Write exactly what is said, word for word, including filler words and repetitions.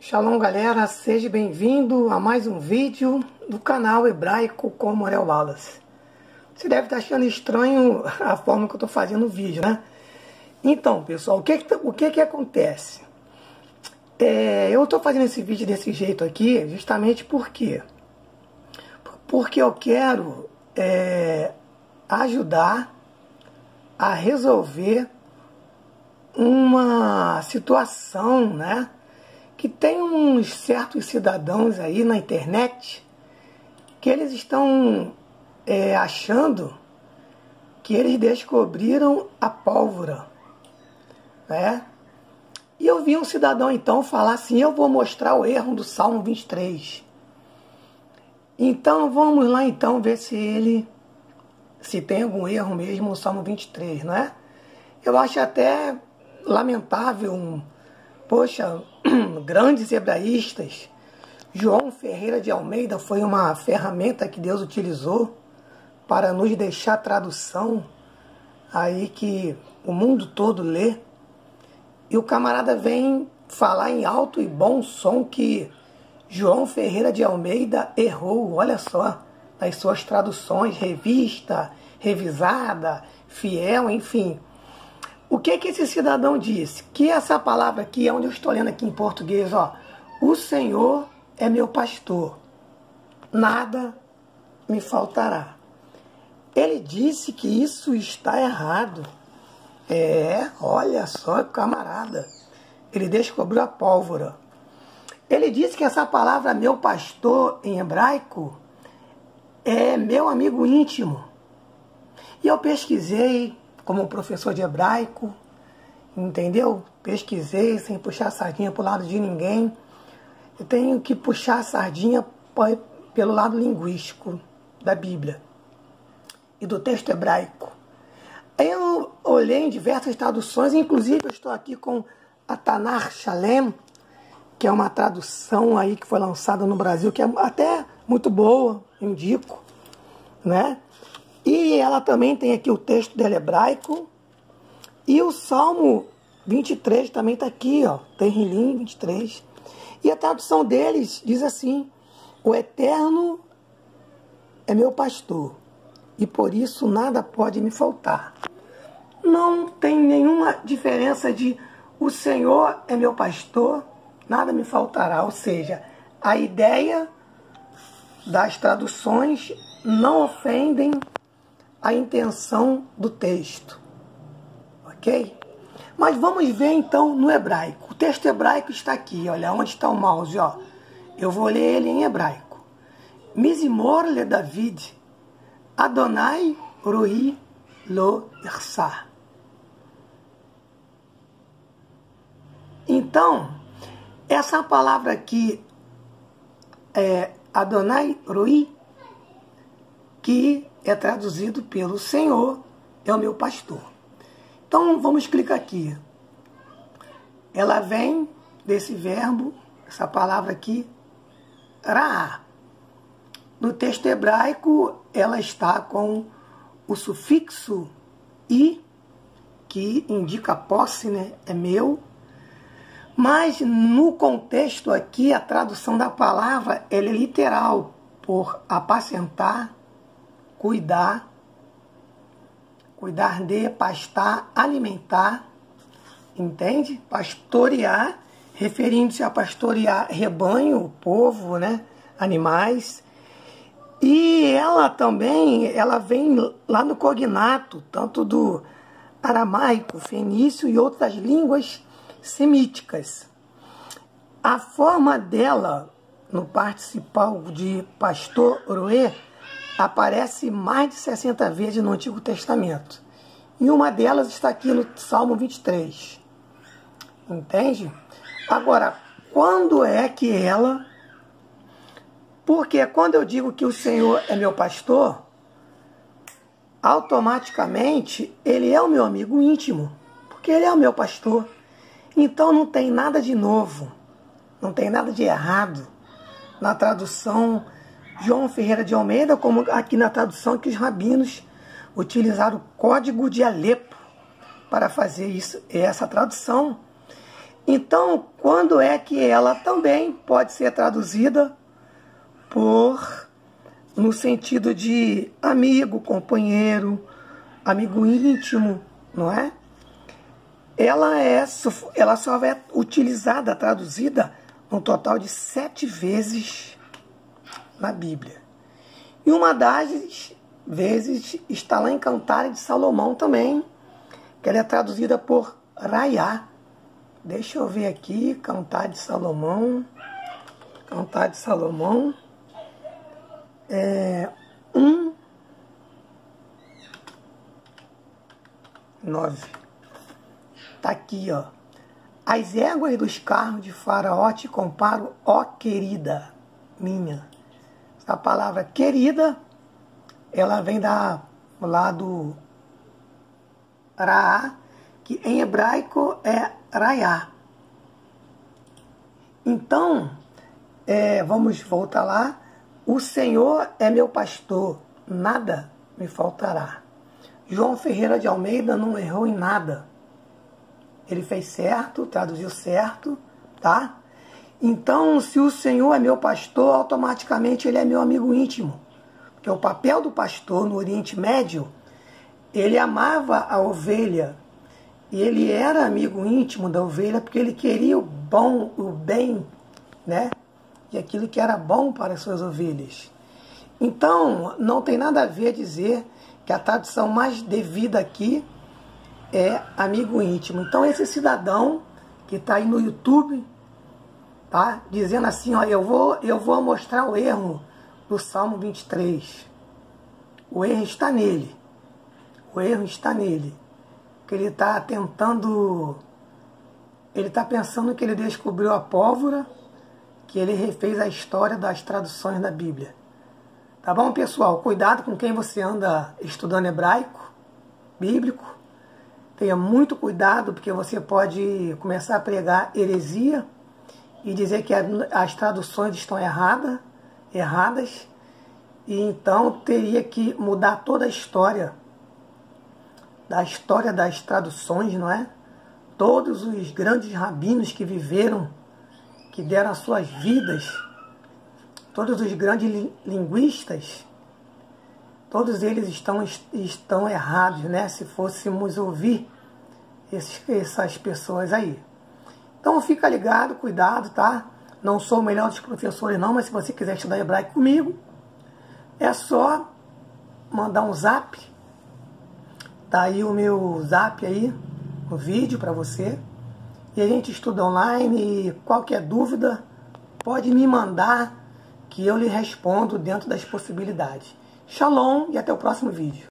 Shalom, galera, seja bem-vindo a mais um vídeo do canal Hebraico com Morel Wallace. Você deve estar achando estranho a forma que eu estou fazendo o vídeo, né? Então, pessoal, o que que, o que, que acontece? É, eu estou fazendo esse vídeo desse jeito aqui justamente porque, porque eu quero é, ajudar a resolver uma situação, né? Que tem uns certos cidadãos aí na internet que eles estão é, achando que eles descobriram a pólvora, né? E eu vi um cidadão então falar assim: eu vou mostrar o erro do Salmo vinte e três. Então vamos lá então ver se ele se tem algum erro mesmo no Salmo vinte e três, não é? Eu acho até lamentável um Poxa, grandes hebraístas, João Ferreira de Almeida foi uma ferramenta que Deus utilizou para nos deixar tradução aí que o mundo todo lê. E o camarada vem falar em alto e bom som que João Ferreira de Almeida errou, olha só, nas suas traduções, revista, revisada, fiel, enfim. O que que esse cidadão disse? Que essa palavra aqui, é onde eu estou lendo aqui em português, ó. O Senhor é meu pastor, nada me faltará. Ele disse que isso está errado. É, olha só, camarada. Ele descobriu a pólvora. Ele disse que essa palavra meu pastor em hebraico é meu amigo íntimo. E eu pesquisei como professor de hebraico, entendeu? Pesquisei sem puxar a sardinha para o lado de ninguém. Eu tenho que puxar a sardinha pelo lado linguístico da Bíblia e do texto hebraico. Aí eu olhei em diversas traduções, inclusive eu estou aqui com a Tanar Shalem, que é uma tradução aí que foi lançada no Brasil, que é até muito boa, indico, né? E ela também tem aqui o texto dela hebraico. E o Salmo vinte e três também está aqui, ó. Tehillim vinte e três. E a tradução deles diz assim: o Eterno é meu pastor, e por isso nada pode me faltar. Não tem nenhuma diferença de o Senhor é meu pastor, nada me faltará. Ou seja, a ideia das traduções não ofendem a intenção do texto, ok? Mas vamos ver então no hebraico. O texto hebraico está aqui, olha, onde está o mouse, ó. Eu vou ler ele em hebraico. Mizmor le David, Adonai roi lo irsah. Então, essa palavra aqui é Adonai roi, que é traduzido pelo Senhor é o meu pastor. Então vamos clicar aqui. Ela vem desse verbo, essa palavra aqui, ra'ah. No texto hebraico ela está com o sufixo i, que indica posse, né? É meu. Mas no contexto aqui, a tradução da palavra ela é literal, por apacentar, cuidar, cuidar de, pastar, alimentar, entende? Pastorear, referindo-se a pastorear rebanho, povo, né? Animais. E ela também, ela vem lá no cognato, tanto do aramaico, fenício e outras línguas semíticas. A forma dela, no participal de pastor roé, aparece mais de sessenta vezes no Antigo Testamento. E uma delas está aqui no Salmo vinte e três. Entende? Agora, quando é que ela... Porque quando eu digo que o Senhor é meu pastor, automaticamente ele é o meu amigo íntimo. Porque ele é o meu pastor. Então não tem nada de novo. Não tem nada de errado na tradução João Ferreira de Almeida, como aqui na tradução que os rabinos utilizaram o código de Alepo para fazer isso, essa tradução. Então, quando é que ela também pode ser traduzida por, no sentido de amigo, companheiro, amigo íntimo, não é? Ela, é, ela só é utilizada, traduzida, um total de sete vezes na Bíblia. E uma das vezes está lá em Cantares de Salomão também, que ela é traduzida por Raiá. Deixa eu ver aqui, Cantares de Salomão. Cantares de Salomão. É, um, nove. Tá aqui, ó. As éguas dos carros de Faraó te comparo, ó querida minha. Essa palavra querida, ela vem da, lá do Raá, que em hebraico é Raiá. Então, é, vamos voltar lá. O Senhor é meu pastor, nada me faltará. João Ferreira de Almeida não errou em nada. Ele fez certo, traduziu certo, tá? Então, se o Senhor é meu pastor, automaticamente ele é meu amigo íntimo. Porque o papel do pastor no Oriente Médio, ele amava a ovelha. E ele era amigo íntimo da ovelha porque ele queria o bom, o bem, né? E aquilo que era bom para as suas ovelhas. Então, não tem nada a ver dizer que a tradução mais devida aqui é amigo íntimo. Então, esse cidadão que está aí no YouTube, tá? Dizendo assim, ó, eu vou, eu vou mostrar o erro do Salmo vinte e três. O erro está nele. O erro está nele. Porque ele está tentando... Ele está pensando que ele descobriu a pólvora, que ele refez a história das traduções da Bíblia. Tá bom, pessoal? Cuidado com quem você anda estudando hebraico, bíblico. Tenha muito cuidado, porque você pode começar a pregar heresia e dizer que as traduções estão errada, erradas, e então teria que mudar toda a história, da história das traduções, não é? Todos os grandes rabinos que viveram, que deram as suas vidas, todos os grandes linguistas, todos eles estão, estão errados, né? Se fôssemos ouvir esses, essas pessoas aí. Então fica ligado, cuidado, tá? Não sou o melhor dos professores não, mas se você quiser estudar hebraico comigo, é só mandar um zap. Tá aí o meu zap aí, o vídeo para você. E a gente estuda online e qualquer dúvida pode me mandar que eu lhe respondo dentro das possibilidades. Shalom e até o próximo vídeo.